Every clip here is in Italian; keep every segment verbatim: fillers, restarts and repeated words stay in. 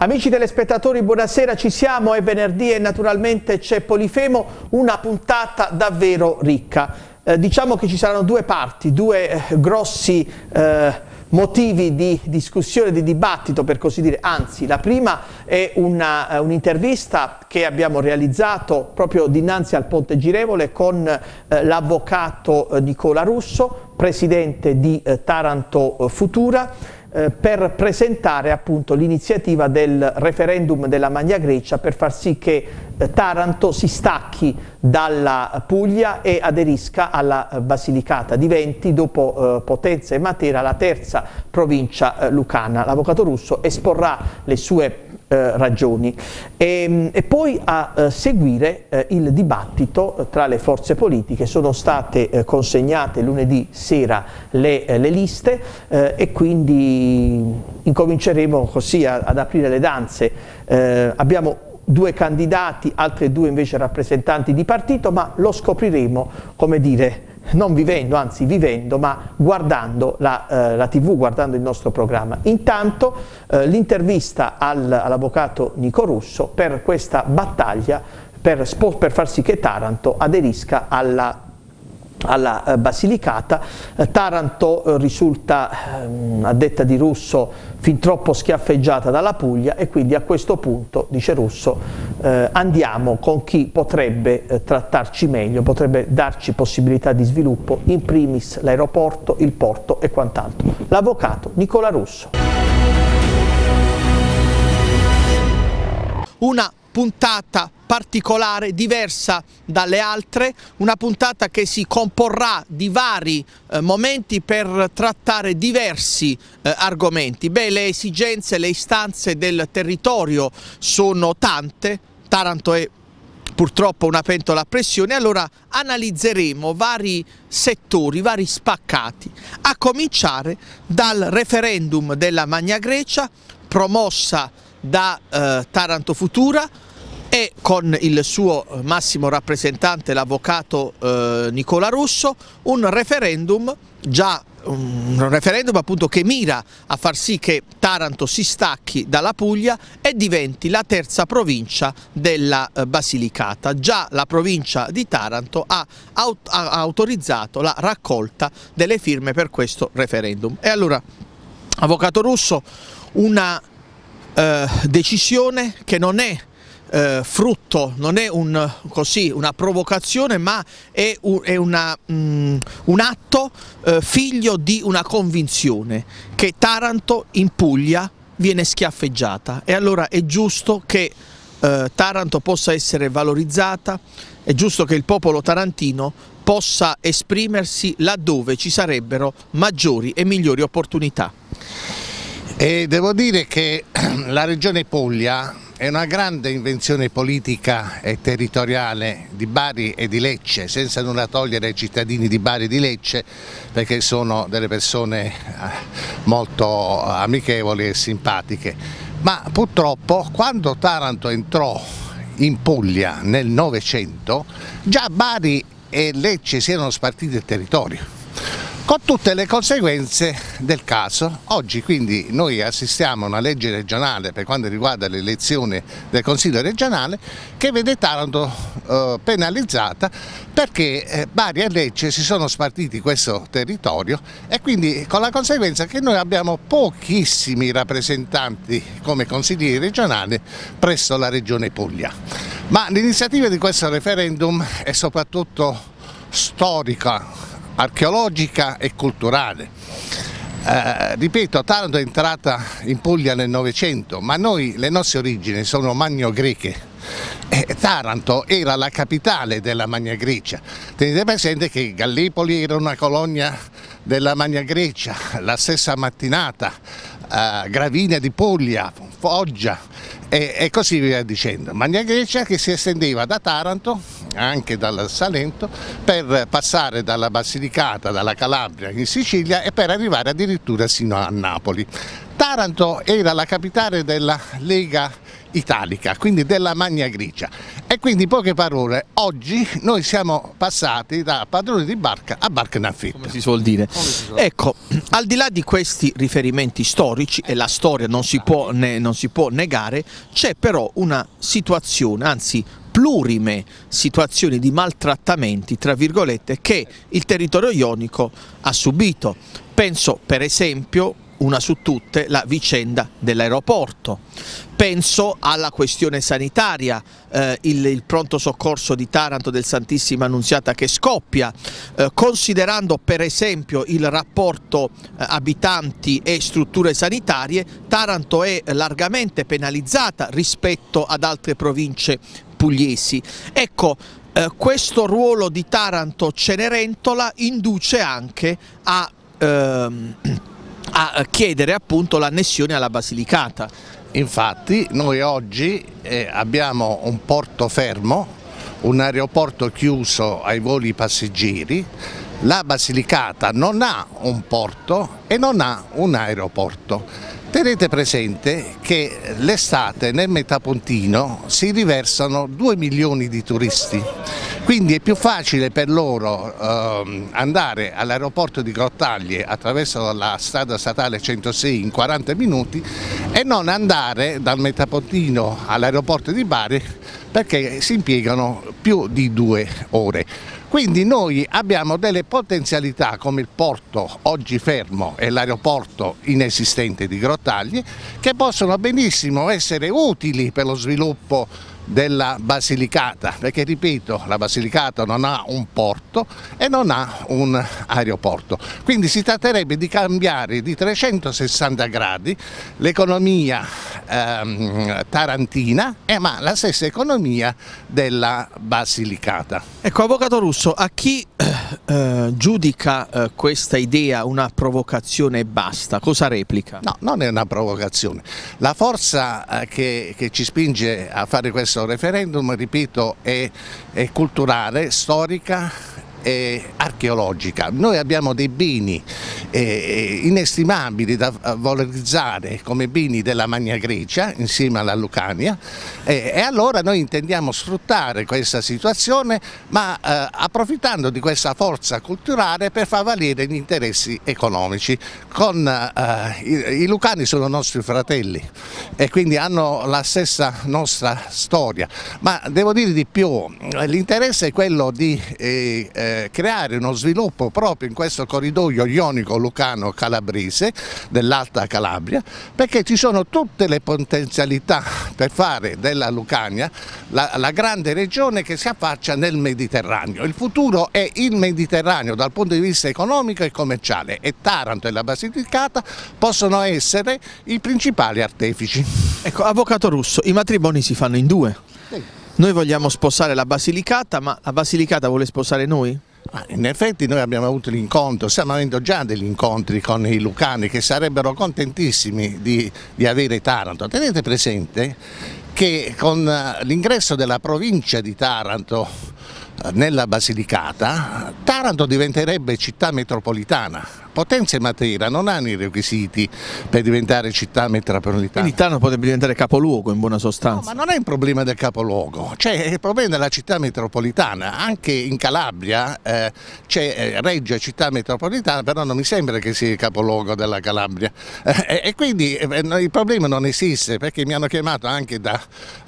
Amici telespettatori, buonasera, ci siamo, è venerdì e naturalmente c'è Polifemo, una puntata davvero ricca. Eh, diciamo che ci saranno due parti, due eh, grossi eh, motivi di discussione, di dibattito per così dire. Anzi, la prima è un'intervista un che abbiamo realizzato proprio dinanzi al Ponte Girevole con eh, l'avvocato eh, Nicola Russo, presidente di eh, Taranto eh, Futura, per presentare appunto l'iniziativa del referendum della Magna Grecia per far sì che eh, Taranto si stacchi dalla Puglia e aderisca alla eh, Basilicata, diventi dopo eh, Potenza e Matera la terza provincia eh, lucana. L'avvocato Russo esporrà le sue eh, ragioni e, e poi a eh, seguire eh, il dibattito eh, tra le forze politiche. Sono state eh, consegnate lunedì sera le, eh, le liste eh, e quindi incominceremo così a, ad aprire le danze. Eh, abbiamo due candidati, altri due invece rappresentanti di partito, ma lo scopriremo, come dire, non vivendo, anzi vivendo, ma guardando la, eh, la tivù, guardando il nostro programma. Intanto eh, l'intervista al, all'avvocato Nico Russo per questa battaglia per, per far sì che Taranto aderisca alla alla eh, Basilicata. eh, Taranto eh, risulta, eh, a detta di Russo, fin troppo schiaffeggiata dalla Puglia e quindi a questo punto, dice Russo, eh, andiamo con chi potrebbe eh, trattarci meglio, potrebbe darci possibilità di sviluppo, in primis l'aeroporto, il porto e quant'altro. L'avvocato Nicola Russo. Una puntata particolare, diversa dalle altre, una puntata che si comporrà di vari eh, momenti per trattare diversi eh, argomenti. Beh, le esigenze, le istanze del territorio sono tante, Taranto è purtroppo una pentola a pressione, allora analizzeremo vari settori, vari spaccati, a cominciare dal referendum della Magna Grecia promossa da eh, Taranto Futura e con il suo massimo rappresentante, l'avvocato eh, Nicola Russo, un referendum già un referendum appunto che mira a far sì che Taranto si stacchi dalla Puglia e diventi la terza provincia della eh, Basilicata. Già la provincia di Taranto ha, aut ha autorizzato la raccolta delle firme per questo referendum. E allora, avvocato Russo, una eh, decisione che non è Eh, frutto, non è un, così, una provocazione, ma è un, è una, um, un atto eh, figlio di una convinzione che Taranto in Puglia viene schiaffeggiata e allora è giusto che eh, Taranto possa essere valorizzata, è giusto che il popolo tarantino possa esprimersi laddove ci sarebbero maggiori e migliori opportunità. E devo dire che la regione Puglia è una grande invenzione politica e territoriale di Bari e di Lecce, senza nulla togliere ai cittadini di Bari e di Lecce, perché sono delle persone molto amichevoli e simpatiche. Ma purtroppo quando Taranto entrò in Puglia nel Novecento, già Bari e Lecce si erano spartiti il territorio, con tutte le conseguenze del caso. Oggi quindi noi assistiamo a una legge regionale per quanto riguarda l'elezione del Consiglio regionale che vede Taranto eh, penalizzata perché eh, Bari e Lecce si sono spartiti questo territorio e quindi con la conseguenza che noi abbiamo pochissimi rappresentanti come consiglieri regionali presso la regione Puglia. Ma l'iniziativa di questo referendum è soprattutto storica, archeologica e culturale. Eh, ripeto, Taranto è entrata in Puglia nel Novecento, ma noi, le nostre origini sono magno-greche. E Taranto era la capitale della Magna Grecia. Tenete presente che Gallipoli era una colonia della Magna Grecia, la stessa Mattinata, eh, Gravinia di Puglia, Foggia e, e così via dicendo. Magna Grecia che si estendeva da Taranto, anche dal Salento, per passare dalla Basilicata, dalla Calabria in Sicilia e per arrivare addirittura sino a Napoli. Taranto era la capitale della Lega Italica, quindi della Magna Grecia, e quindi in poche parole oggi noi siamo passati da padroni di barca a barca in affitto, come si suol dire. Si suol... Ecco, al di là di questi riferimenti storici, e la storia non si può, ne, non si può negare, c'è però una situazione, anzi plurime situazioni di maltrattamenti, tra virgolette, che il territorio ionico ha subito. Penso per esempio, una su tutte, la vicenda dell'aeroporto. Penso alla questione sanitaria, eh, il, il pronto soccorso di Taranto del Santissima Annunziata che scoppia, eh, considerando per esempio il rapporto eh, abitanti e strutture sanitarie, Taranto è largamente penalizzata rispetto ad altre province pugliesi. Ecco, eh, questo ruolo di Taranto Cenerentola induce anche a ehm, a chiedere appunto l'annessione alla Basilicata. Infatti noi oggi eh, abbiamo un porto fermo, un aeroporto chiuso ai voli passeggeri, la Basilicata non ha un porto e non ha un aeroporto. Tenete presente che l'estate nel Metapontino si riversano due milioni di turisti, quindi è più facile per loro eh, andare all'aeroporto di Grottaglie attraverso la strada statale centosei in quaranta minuti e non andare dal Metapontino all'aeroporto di Bari, perché si impiegano più di due ore. Quindi noi abbiamo delle potenzialità come il porto oggi fermo e l'aeroporto inesistente di Grottaglie, che possono benissimo essere utili per lo sviluppo della Basilicata, perché ripeto, la Basilicata non ha un porto e non ha un aeroporto, quindi si tratterebbe di cambiare di trecentosessanta gradi l'economia ehm, tarantina, eh, ma la stessa economia della Basilicata. Ecco, avvocato Russo, a chi eh, giudica eh, questa idea una provocazione e basta, cosa replica? No, non è una provocazione, la forza eh, che, che ci spinge a fare questo referendum, ripeto, è, è culturale, storica e archeologica. Noi abbiamo dei beni eh, inestimabili da valorizzare come beni della Magna Grecia insieme alla Lucania, eh, e allora noi intendiamo sfruttare questa situazione, ma eh, approfittando di questa forza culturale per far valere gli interessi economici. Con, eh, i, i lucani sono nostri fratelli e quindi hanno la stessa nostra storia, ma devo dire di più, l'interesse è quello di eh, eh, creare uno sviluppo proprio in questo corridoio ionico-lucano-calabrese dell'Alta Calabria, perché ci sono tutte le potenzialità per fare della Lucania la, la grande regione che si affaccia nel Mediterraneo. Il futuro è il Mediterraneo dal punto di vista economico e commerciale, e Taranto e la Basilicata possono essere i principali artefici. Ecco, avvocato Russo, i matrimoni si fanno in due. Sì. Noi vogliamo sposare la Basilicata, ma la Basilicata vuole sposare noi? In effetti noi abbiamo avuto l'incontro, stiamo avendo già degli incontri con i lucani che sarebbero contentissimi di, di avere Taranto. Tenete presente che con l'ingresso della provincia di Taranto nella Basilicata, Taranto diventerebbe città metropolitana. Potenza e Matera non hanno i requisiti per diventare città metropolitana. Quindi Taranto potrebbe diventare capoluogo in buona sostanza. No, ma non è un problema del capoluogo, cioè è il problema della città metropolitana. Anche in Calabria eh, c'è eh, Reggio città metropolitana, però non mi sembra che sia il capoluogo della Calabria. Eh, e quindi eh, il problema non esiste, perché mi hanno chiamato anche da,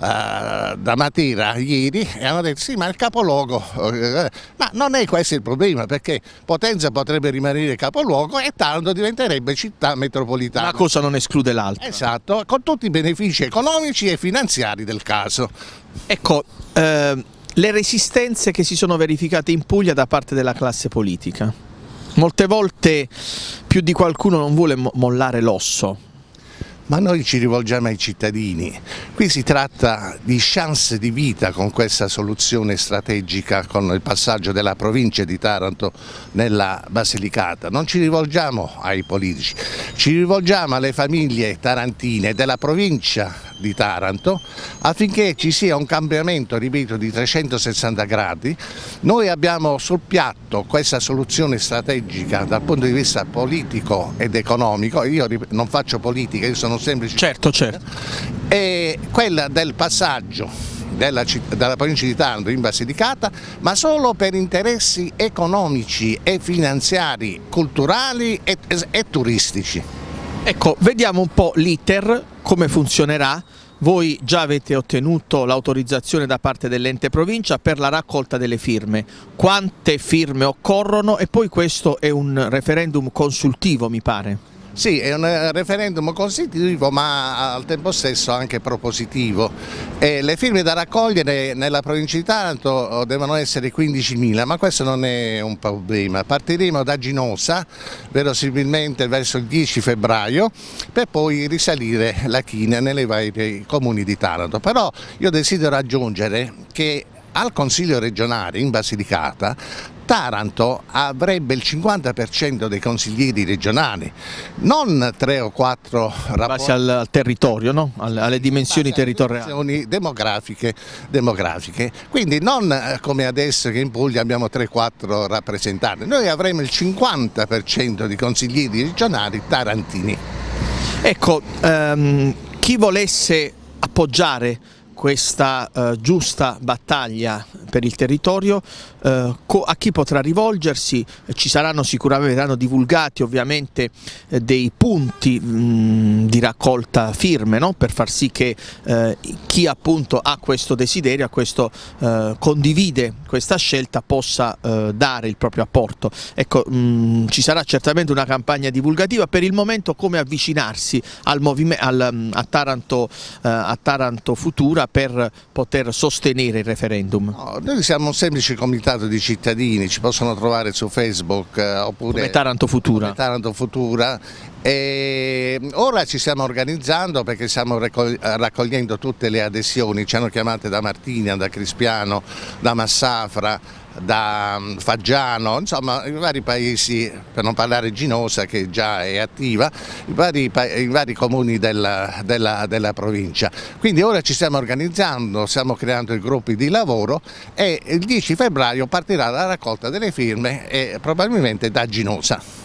uh, da Matera ieri e hanno detto sì, ma il capoluogo, eh, ma non è questo il problema, perché Potenza potrebbe rimanere capoluogo e Taranto diventerebbe città metropolitana. Una cosa non esclude l'altra. Esatto, con tutti i benefici economici e finanziari del caso. Ecco, eh, le resistenze che si sono verificate in Puglia da parte della classe politica. Molte volte più di qualcuno non vuole mo- mollare l'osso. Ma noi ci rivolgiamo ai cittadini, qui si tratta di chance di vita con questa soluzione strategica, con il passaggio della provincia di Taranto nella Basilicata. Non ci rivolgiamo ai politici, ci rivolgiamo alle famiglie tarantine della provincia di Taranto affinché ci sia un cambiamento, ripeto, di trecentosessanta gradi. Noi abbiamo sul piatto questa soluzione strategica dal punto di vista politico ed economico. Io non faccio politica, io sono semplice. Certo, certo. E quella del passaggio Della, della provincia di Taranto in Basilicata, ma solo per interessi economici e finanziari, culturali e, e, e turistici. Ecco, vediamo un po' l'iter, come funzionerà. Voi già avete ottenuto l'autorizzazione da parte dell'ente provincia per la raccolta delle firme. Quante firme occorrono? E poi questo è un referendum consultivo, mi pare. Sì, è un referendum consultivo ma al tempo stesso anche propositivo. E le firme da raccogliere nella provincia di Taranto devono essere quindicimila, ma questo non è un problema. Partiremo da Ginosa, verosimilmente verso il dieci febbraio, per poi risalire la china nelle vari comuni di Taranto. Però io desidero aggiungere che al Consiglio regionale in Basilicata Taranto avrebbe il cinquanta per cento dei consiglieri regionali, non tre o quattro rapporti. In base al, al territorio, no? alle, alle dimensioni territoriali. Dimensioni demografiche, demografiche. Quindi non come adesso che in Puglia abbiamo tre o quattro rappresentanti, noi avremo il cinquanta per cento di consiglieri regionali tarantini. Ecco, ehm, chi volesse appoggiare questa eh, giusta battaglia per il territorio, eh, a chi potrà rivolgersi? Ci saranno sicuramente, verranno divulgati ovviamente eh, dei punti mh, di raccolta firme, no? Per far sì che eh, chi appunto ha questo desiderio, a questo, eh, condivide questa scelta, possa eh, dare il proprio apporto. Ecco, mh, ci sarà certamente una campagna divulgativa. Per il momento come avvicinarsi al movimento, al, a, Taranto, eh, a Taranto Futura per poter sostenere il referendum? No, noi siamo un semplice comitato di cittadini, ci possono trovare su Facebook eh, oppure come Taranto Futura. Come Taranto Futura. E ora ci stiamo organizzando perché stiamo raccogliendo tutte le adesioni, ci hanno chiamate da Martigna, da Crispiano, da Massafra, da Faggiano, insomma i vari paesi, per non parlare Ginosa che già è attiva, i vari, i vari comuni della, della, della provincia. Quindi ora ci stiamo organizzando, stiamo creando i gruppi di lavoro e il dieci febbraio partirà la raccolta delle firme e probabilmente da Ginosa.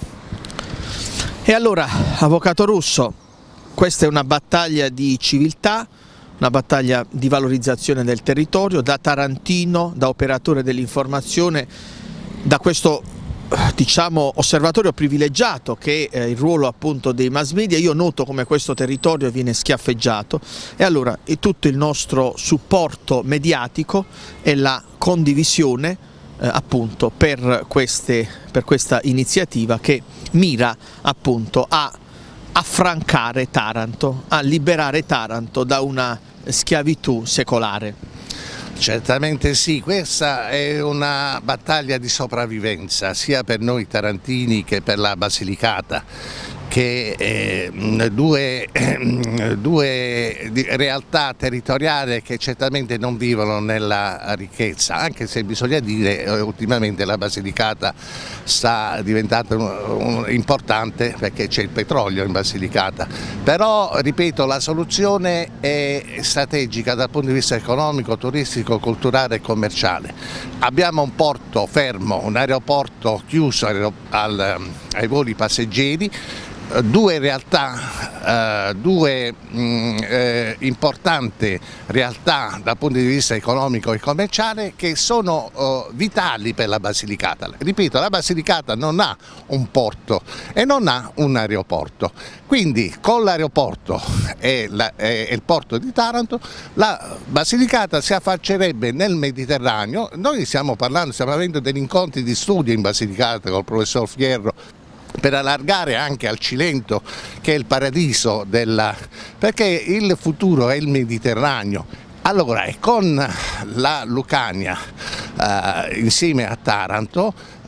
E allora, Avvocato Russo, questa è una battaglia di civiltà, una battaglia di valorizzazione del territorio. Da tarantino, da operatore dell'informazione, da questo diciamo osservatorio privilegiato che è il ruolo appunto dei mass media, io noto come questo territorio viene schiaffeggiato, e allora è tutto il nostro supporto mediatico e la condivisione Eh, appunto per, queste, per questa iniziativa che mira appunto a affrancare Taranto, a liberare Taranto da una schiavitù secolare. Certamente sì, questa è una battaglia di sopravvivenza sia per noi tarantini che per la Basilicata, che eh, due, eh, due realtà territoriali che certamente non vivono nella ricchezza, anche se bisogna dire eh, ultimamente la Basilicata sta diventando un, un, importante perché c'è il petrolio in Basilicata, però ripeto la soluzione è strategica dal punto di vista economico, turistico, culturale e commerciale. Abbiamo un porto fermo, un aeroporto chiuso al, ai voli passeggeri, due realtà, eh, due mh, eh, importanti realtà dal punto di vista economico e commerciale che sono eh, vitali per la Basilicata. Ripeto, la Basilicata non ha un porto e non ha un aeroporto, quindi con l'aeroporto e, la, e il porto di Taranto la Basilicata si affaccerebbe nel Mediterraneo. Noi stiamo parlando, stiamo avendo degli incontri di studio in Basilicata col professor Fierro per allargare anche al Cilento, che è il paradiso della, perché il futuro è il Mediterraneo. Allora con la Lucania eh, insieme a Taranto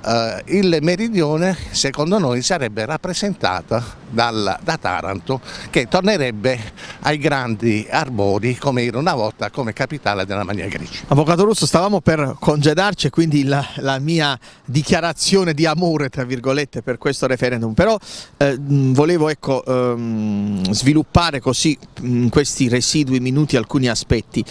eh, il meridione secondo noi sarebbe rappresentato dal, da Taranto, che tornerebbe ai grandi arbori come era una volta come capitale della Magna Grecia. Avvocato Russo, stavamo per congedarci, quindi la, la mia dichiarazione di amore tra virgolette per questo referendum, però eh, volevo ecco, ehm, sviluppare così in questi residui minuti alcuni aspetti.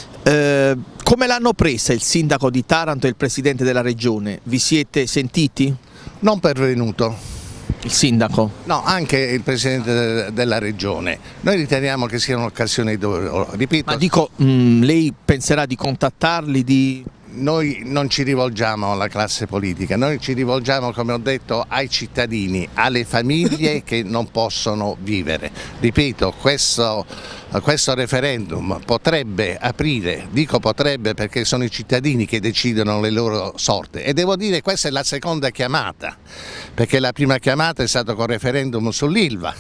Eh, come l'hanno presa il sindaco di Taranto e il presidente della regione? Vi siete sentiti? Non pervenuto. Il sindaco? No, anche il presidente della regione. Noi riteniamo che sia un'occasione dove, ripeto... Ma dico, mh, lei penserà di contattarli, di... Noi non ci rivolgiamo alla classe politica, noi ci rivolgiamo, come ho detto, ai cittadini, alle famiglie che non possono vivere. Ripeto, questo, questo referendum potrebbe aprire, dico potrebbe perché sono i cittadini che decidono le loro sorte, e devo dire che questa è la seconda chiamata, perché la prima chiamata è stata con il referendum sull'Ilva.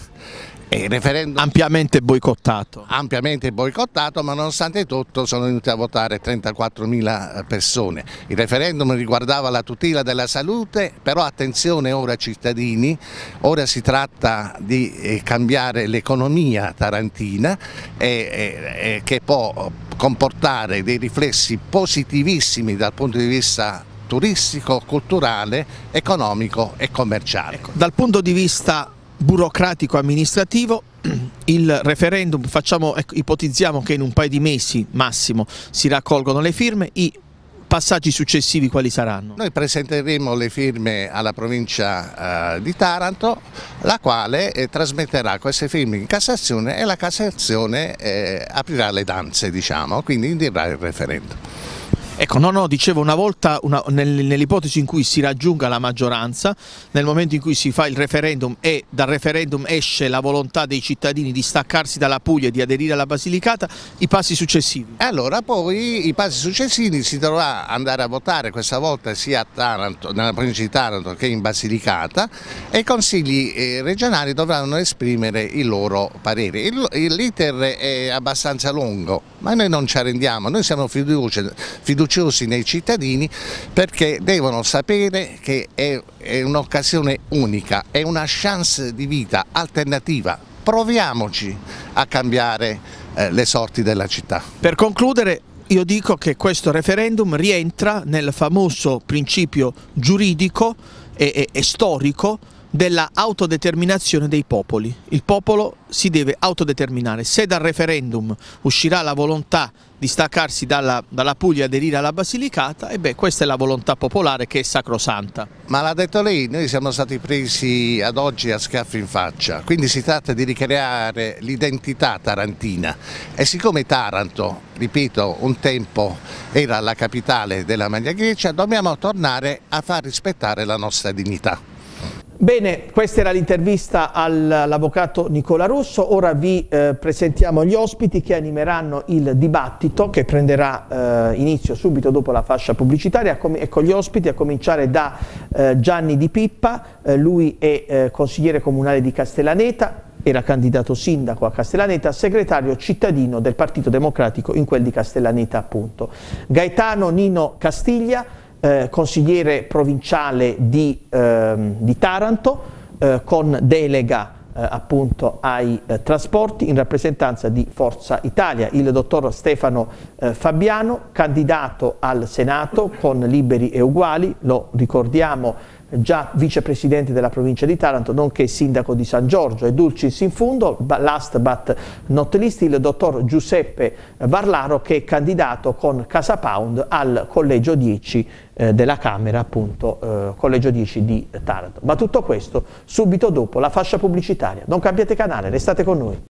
E il referendum ampiamente boicottato. Ampiamente boicottato, ma nonostante tutto sono venute a votare trentaquattromila persone. Il referendum riguardava la tutela della salute, però attenzione ora cittadini, ora si tratta di eh, cambiare l'economia tarantina e, e, e che può comportare dei riflessi positivissimi dal punto di vista turistico, culturale, economico e commerciale. Ecco, dal punto di vista burocratico amministrativo, il referendum, facciamo, ecco, ipotizziamo che in un paio di mesi massimo si raccolgono le firme, i passaggi successivi quali saranno? Noi presenteremo le firme alla provincia eh, di Taranto, la quale eh, trasmetterà queste firme in Cassazione e la Cassazione eh, aprirà le danze, diciamo, quindi indirà il referendum. Ecco, no, no, dicevo una volta, una, nell'ipotesi in cui si raggiunga la maggioranza, nel momento in cui si fa il referendum e dal referendum esce la volontà dei cittadini di staccarsi dalla Puglia e di aderire alla Basilicata, i passi successivi? Allora poi i passi successivi si dovrà andare a votare questa volta sia a Taranto, nella provincia di Taranto che in Basilicata, e i consigli eh, regionali dovranno esprimere il loro parere. L'iter è abbastanza lungo, ma noi non ci arrendiamo, noi siamo fiduciosi, fiduciosi nei cittadini, perché devono sapere che è, è un'occasione unica, è una chance di vita alternativa. Proviamoci a cambiare eh, le sorti della città. Per concludere, io dico che questo referendum rientra nel famoso principio giuridico e, e, e storico della autodeterminazione dei popoli. Il popolo si deve autodeterminare. Se dal referendum uscirà la volontà di staccarsi dalla, dalla Puglia e aderire alla Basilicata, e beh, questa è la volontà popolare che è sacrosanta. Ma l'ha detto lei, noi siamo stati presi ad oggi a schiaffi in faccia, quindi si tratta di ricreare l'identità tarantina, e siccome Taranto, ripeto, un tempo era la capitale della Magna Grecia, dobbiamo tornare a far rispettare la nostra dignità. Bene, questa era l'intervista all'avvocato Nicola Russo. Ora vi eh, presentiamo gli ospiti che animeranno il dibattito che prenderà eh, inizio subito dopo la fascia pubblicitaria. Ecco gli ospiti, a cominciare da eh, Gianni Di Pippa, eh, lui è eh, consigliere comunale di Castellaneta, era candidato sindaco a Castellaneta, segretario cittadino del Partito Democratico in quel di Castellaneta appunto. Gaetano Nino Castiglia, Eh, consigliere provinciale di, eh, di Taranto, eh, con delega eh, appunto ai eh, trasporti, in rappresentanza di Forza Italia. Il dottor Stefano eh, Fabiano, candidato al Senato con Liberi e Uguali, lo ricordiamo, già vicepresidente della provincia di Taranto, nonché sindaco di San Giorgio. E dulcis in fundo, last but not least, il dottor Giuseppe Varlaro, che è candidato con Casa Pound al Collegio dieci eh, della Camera, appunto, eh, Collegio dieci di Taranto. Ma tutto questo subito dopo la fascia pubblicitaria. Non cambiate canale, restate con noi.